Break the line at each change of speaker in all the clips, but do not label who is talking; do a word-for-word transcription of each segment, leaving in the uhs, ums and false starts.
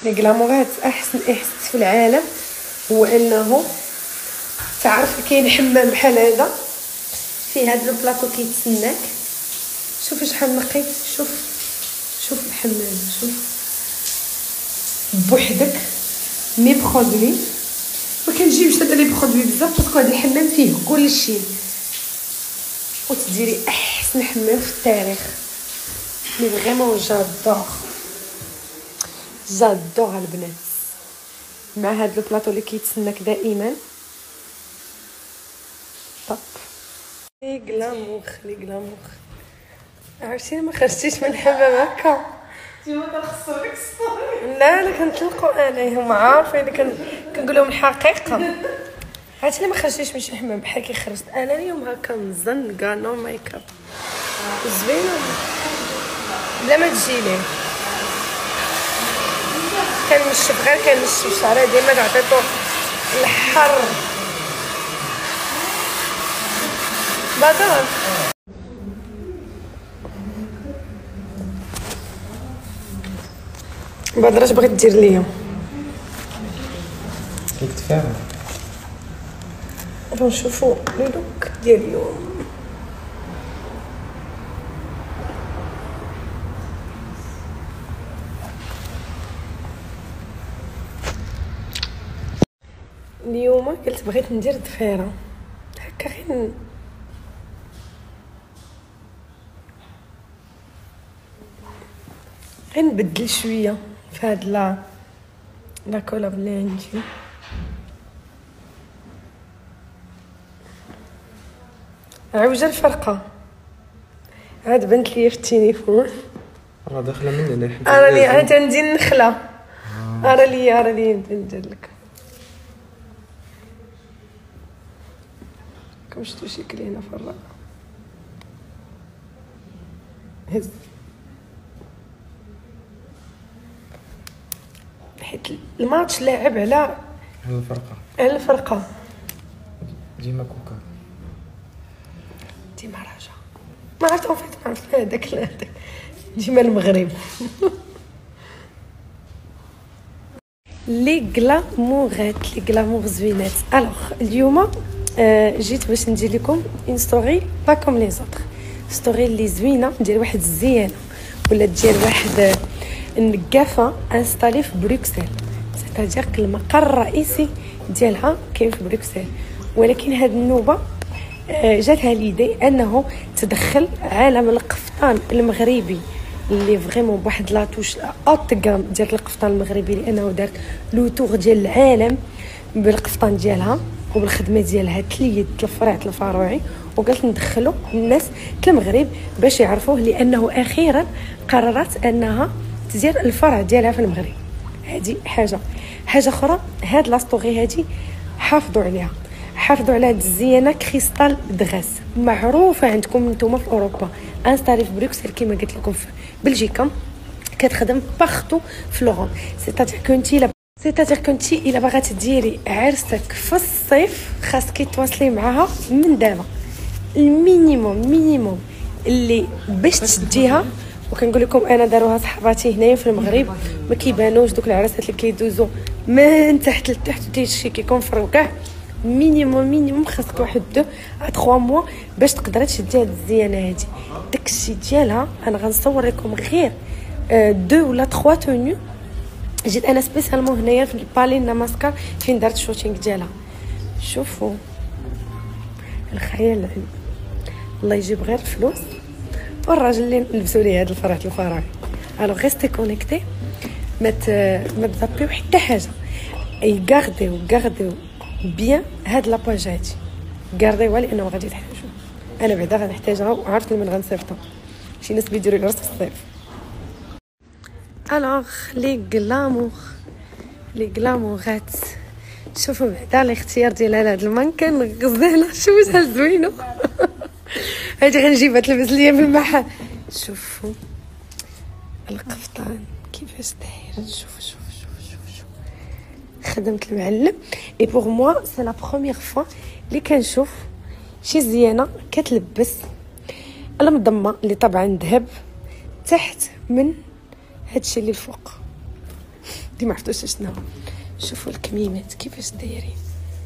لي غلامورات احسن احساس في العالم هو انه تعرف كاين حمام بحال هذا فيه هذا البلاطو كيتسناك. شوف شحال نقي، شوف شوف الحمام، شوف بوحدك مي برودوي. ما كنجيبش هذا لي برودوي بزاف باسكو هذا الحمام فيه كلشي، وتديري احسن حمام في التاريخ. مي فريمون جادور جادور البنات مع هذا البلاطو اللي كيتسناك دائما. طب لي غلامور لي غلامور عرفتي ما خرجتيش من الحمام هكا
ديما كنخسر لك ستوري.
لا لا كنطلقوا انا هما عارفين كن كنقول لهم الحقيقه. عرفتي ما خرجتيش من شي حمام بحال كي خرجت انا اليوم هكا مزن كاع نو ميك اب زوينه بلا ما تجي ليه. كنشف غير كنشف شعري ديما كنعطيتو الحر بدر. بدر اش بغيت دير ليا؟
كيف تفهم؟
نشوفوا لو لوك ديال اليوم. اليوم قلت بغيت ندير ضفيره هكا غير غير نبدل شويه في هاد لا لا كولاب اللي عندي. عوجه الفرقه عاد بنت لي في التليفون
راه داخله مني
انا راني عاد عندي النخله. ارى لي ارى لي ندير لك كم شفتوا شكلي هنا في الرأي. هز حيت الماتش لاعب على
على الفرقه
على الفرقه
ديما كوكا
ديما راجع ما عرفت اون فيت ما عرفت هذاك هذاك ديما المغرب. لي غلامورات لي غلامور زوينات. الوغ اليوم آه جيت باش ندير لكم اون ستوري با كوم لي زوطر، ستوري اللي زوينه ديال واحد الزيانه ولا ديال واحد النقافه انستالي في بروكسل، سيتادير المقر الرئيسي ديالها كاين في بروكسل. ولكن هاد النوبه آه جاتها ليدي انه تدخل عالم القفطان المغربي اللي فريمون بواحد لاطوش اوت كام ديال القفطان المغربي، لانه دارت لو تور ديال العالم بالقفطان ديالها وبالخدمه ديالها تليد الفرع الفروعي. وقالت ندخلوا الناس المغرب باش يعرفوه، لانه اخيرا قررت انها تدير الفرع ديالها في المغرب. هذه حاجه حاجه اخرى هاد لا ستوري هذه حافظوا عليها، حافظوا على هاد الزينه كريستال دغاس معروفه عندكم نتوما في اوروبا، انستالي في بروكسل كما قلت لكم في بلجيكا، كتخدم باختو في لوروب. سيتادير كنتي لا سيتادير كنتي الا بغات ديري عرسك في الصيف خاصك تواصلي معاها من دابا. المينيموم مينيموم اللي باش تشديها، وكنقول لكم انا داروها صحباتي هنايا في المغرب ما كيبانوش دوك العراسات اللي كيدوزو من تحت لتحت تيشي كيكون فرو كاع. مينيموم مينيموم خاصك واحد دو ا ثلاثة موا باش تقدري تشدي هاد الزيانه هادي. داكشي ديالها انا غنصور لكم غير دو ولا ثلاثة تونيو. جيت انا سبيسيالمون هنايا في البالين ناماسكار فين درت الشوتينغ ديالها. شوفوا الخيال العلمي، الله يجيب غير الفلوس والراجل اللي نلبسوا ليه هذا الفرح الفراغي. الوغ ريستي كونيكتي، ما ما تزابيو حتى حاجه. اي غارديو غارديو بيان هاد لاباج هادي، غارديوها لانه غادي تحتاجو. انا بعدا غنحتاجها وعرفت من غنصيفطها، شي ناس بيديروا العرس في الصيف. الوغ لي غلامور لي غلامورات، شوفوا بعدا الاختيار ديال هاد المانكان غزاله. شوفوا شحال زوينه هادي غنجيبها تلبس ليا بالمحل. شوفوا القفطان كيفاش داير، شوفوا شوفوا شوفوا شوفوا شوف. خدمت المعلم اي بور موا سي لا بروميير فوا اللي كنشوف شي زيانه كتلبس المضمه اللي طبعا ذهب تحت من هادشي اللي الفوق. ديما عرفتوش شنو. شوفوا الكميمات كيفاش دايرين،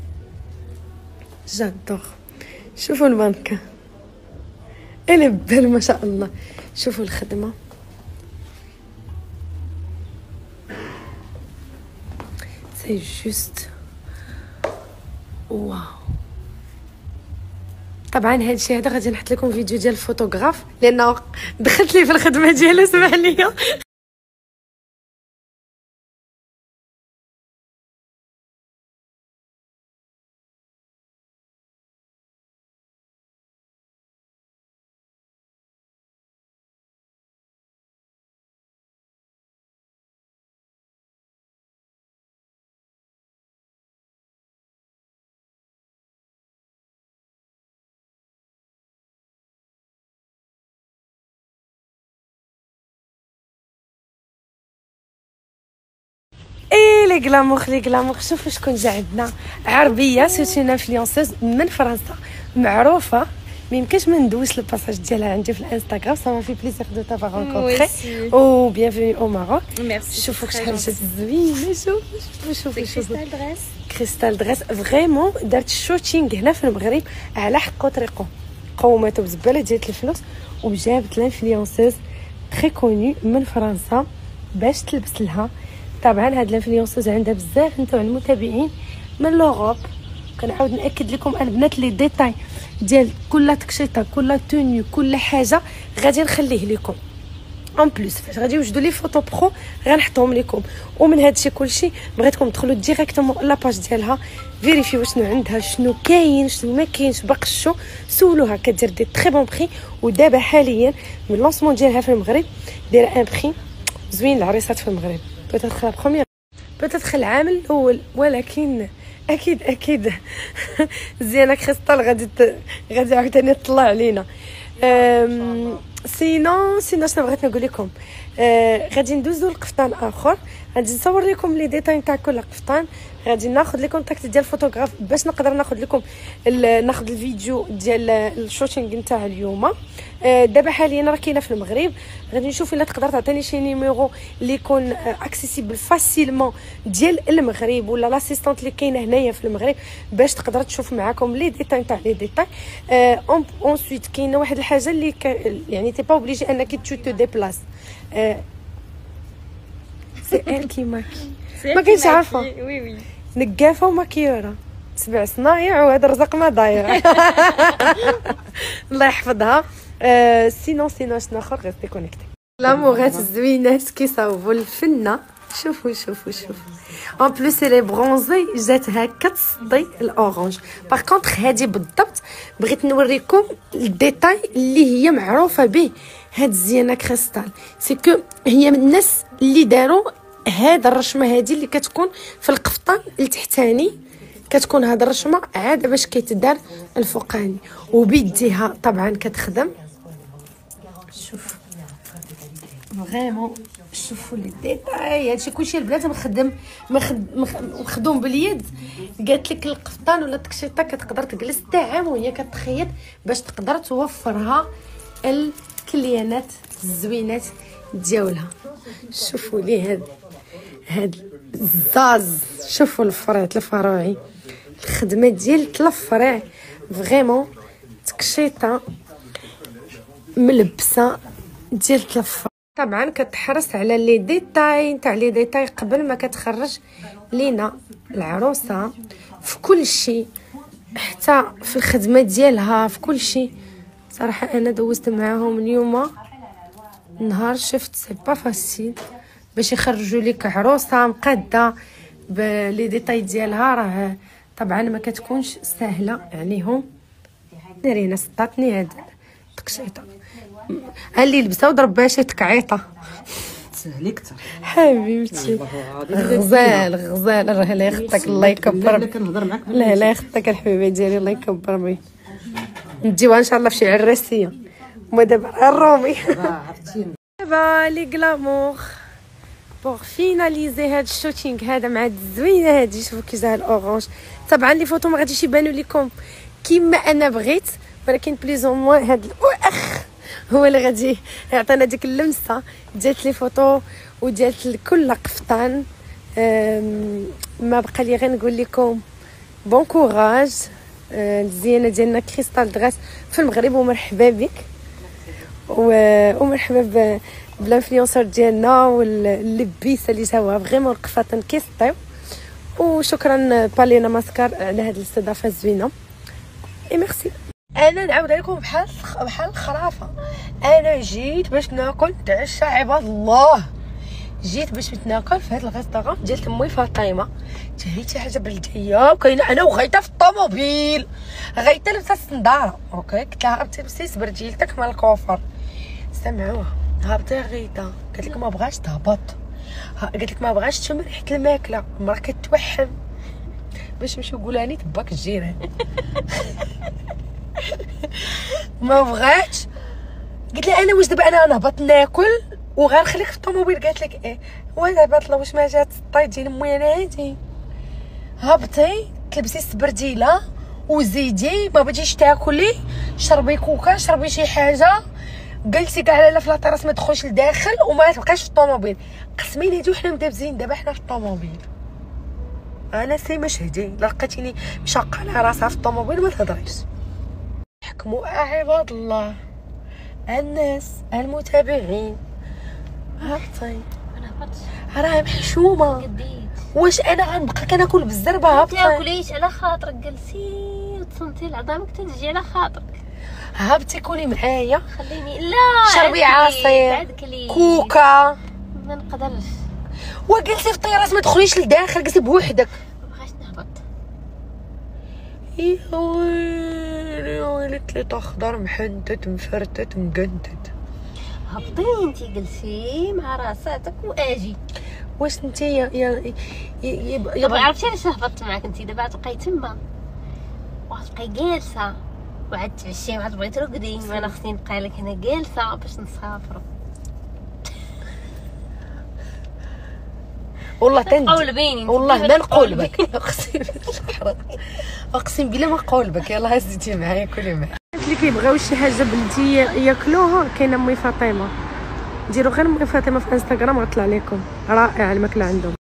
جادور. شوفوا المانكا انا بال ما شاء الله. شوفوا الخدمه، سي جوست واو. طبعا هذا الشيء هذا غادي نحط لكم فيديو ديال الفوتوغراف لانه دخلت لي في الخدمه ديالو، سمح لي. اي لي غلامور لي غلامور. شوفوا شكون جا عندنا، عربيه سيتي اون انفلونسوز من فرنسا معروفه، ما يمكنش ما ندوش الباساج ديالها عندي في الانستغرام. سا في بليزير دو تافوار رونكونطري او بيانفوني او ماروك.
ميرسي.
شوفوا شحال جات زوينه. شوفوا شوفوا شوفوا
كريستال دريس
كريستال دريس فريمون دارت الشوتينغ هنا في المغرب على حقو طريقو، قوماتو بزباله ديال الفلوس وجابت لانفلونسوز تري كوني من فرنسا باش تلبس لها. طبعا هاد الانفلونسوز عندها بزاف نتاع المتابعين من لوروب. كنعاود ناكد لكم البنات لي ديتاي ديال كل تكشيطه كل توني كل حاجه غادي نخليه لكم اون بليس. فاش غادي يوجدوا لي فوتو برو غنحطهم لكم. ومن هادشي كلشي بغيتكم تدخلوا ديريكتومون لاباج ديالها، فيريفيو شنو عندها، شنو كاين، شنو ما كاينش، باقشو سولوها. كدير دي تري بون بري. ودابا حاليا من لونسمون ديالها في المغرب دايره ان بري زوين العريسات في المغرب. بتدخل لا بروميير بتدخل العام الاول، ولكن اكيد اكيد زينه كريستال غادي غادي عاوتاني تطلع علينا. سينو سينو شنو بغيت نقول لكم، آه غادي ندوزو لقفطان اخر. غادي نصور لكم لي ديتاي نتاع كل قفطان. غادي ناخذ لي كونتاكت ديال الفوتوغراف باش نقدر ناخذ لكم ناخذ الفيديو ديال الشوتينغ نتاع اليوم. آه دابا حاليا راه كاينه في المغرب. غادي نشوف الا تقدر تعطيني شي نيميرو اللي يكون اكسيسيبل فاسيلمون ديال المغرب ولا لاسيستانت اللي كاينه هنايا في المغرب باش تقدر تشوف معاكم لي ديتاي نتاع لي ديتاي. اون اونسويت كاينه واحد الحاجه اللي يعني تي با اوبليجي انك تو تو ديبلاس. سي ال كي ماكي ما كاينش عارفه.
وي وي
نقافه وماكيوره سبع صنايع وهذا الرزق ما ضايع. الله يحفظها. أه سينو سينو شنو اخر غير كونيكتي لاموغات الزوينات كيصاوبوا الفنه. شوفوا شوفوا شوفوا اون بليس لي برونزي جاتها كتصدي الاورانج. باغ كونطخ هذه بالضبط بغيت نوريكم الديتاي اللي هي معروفه به هاد الزينه كريستال. سي كو هي من الناس اللي داروا هاد الرشمه هذه اللي كتكون في القفطان التحتاني، كتكون هاد الرشمه عاده باش كيتدار الفوقاني وبيديها طبعا كتخدم. شوف فريمون شوفوا لي ديتاي. هادشي كلشي البنات مخدم مخدوم باليد. قالت لك القفطان ولا التكشيطه كتقدر تجلس حتى عام وهي كتخيط باش تقدر توفرها الكليانات الزوينات ديالها. شوفوا لي هاد هاد الزاز، شوفوا الفريط الفروعي، الخدمه ديال الفريع فريمون تكشيطه ملبسه ديال الفريع. طبعا كتحرص على لي ديتاي نتاع لي ديتاي قبل ما كتخرج لينا العروسه في كل شيء، حتى في الخدمه ديالها في كل شيء. صراحه انا دوزت معاهم اليوم نهار شفت سي با فاسيل باش يخرجوا لك عروسه مقاده بلي ديتاي ديالها. راه طبعا ما كتكونش سهله عليهم. نارينا صداتني هاد التكشيطه اللي لبسها وضرب بها شي تكعيطه
سهلي كثر
حبيبتي. غزال غزال راه لا يخطك الله يكبر.
لا كنهضر معاك
لا لا يخطك الحبيبه ديالي الله يكبر بي. نديوها ان شاء الله في شي عراسيه وما دابا الرومي.
عرفتيني
دابا لي غلامور بوغ فيناليزي هاد الشوتينغ هذا مع هاد الزوينه هادي. شوفوا كي جا الاورانج. طبعا لي فوتو ما غاديش يبانوا لكم كيما انا بغيت، ولكن بليز او موان هاد الاخ هو اللي غادي يعطينا ديك اللمسه ديال لي فوتو وديال كل قفطان ما بقى لي غير نقول لكم بون كوراج الزينه ديالنا كريستال دغاس في المغرب، ومرحبا بك ومرحبا بالانفلونسر ديالنا واللبيسه اللي جاوها فريمون رقفه كيسطيو. وشكرا بالينا ماسكار على هذه الاستضافه الزوينه اي ميرسي. انا نعاود لكم بحال بحال الخرافه، انا جيت باش ناكل نتعشى عباد الله، جيت باش نتناكل في هذا الريستورون ديال تمي فاطمه. تهيتي حاجه بلديه وكاينه انا وغيتا في الطوموبيل، غيتا لابسه الصنداره اوكي، قلت لها هبطي لبسي سبرديلتك مال الكوفر. سمعوها هبطي غيتا، قالت لك ما بغاش تهبط، قالت لك ما بغاش تشم ريحه الماكله، المراه كتوحم باش نمشيو نقولها لي تباك الجيران. ما بغاتش، قلت لها انا واش دابا انا نهبط ناكل وغنخليك في الطوموبيل؟ قالت لك ايه ودابا طلع واش ما جات الطاي ديال امي انا هادي. هبطي تلبسي السبرديله وزيدي، ما بغيتيش تاكلي شربي كوكا شربي شي حاجه، جلسي كاع لا في لاطراس ما تدخلش لداخل وما تبقاش في الطوموبيل. قسمين هادو حنا مدابزين دابا حنا في الطوموبيل. انا سي مشهدي لا لقيتيني مشاقه على راسها في الطوموبيل ما تهضريش. حكموا عباد الله الناس المتابعين. هبطي
انا هبطت
راه محشومه
قديت،
واش انا غنبقى كناكل بالزربه؟ هبطي
تاكليش على خاطرك، جلسي وتصنتي لعظامك تجي على خاطرك.
هبطي كولي معايا،
خليني لا
شربي عصير كوكا
ما نقدرش،
وجلسي في الطيارات ما تدخليش لداخل، جلسي بوحدك.
ما بغاش نهبط.
يا ويلي يا ويلي تليطه خضر محنتت مفرتت مقنتت.
هبطي انتي جلسي مع راساتك واجي.
واش انت يا يا يا
دابا عرفتي علاش هبطت معاك انتي؟ دابا تبقاي تما وغتبقاي جالسه وعاد تعشي وعاد تبغي ترقدي، وانا خصني نبقى لك هنا جالسه باش نسافروا.
والله تندي
قولبيني
والله ما نقولبك، اقسم بالله اقسم بالله ما نقولبك. يلاه هزيتي معايا كلي معايا. اللي كيبغيو شي حاجه بلديه ياكلوها كاينه امي فاطمه، ديروا غير امي فاطمه في انستغرام غطلع لكم رائع الماكله عندهم.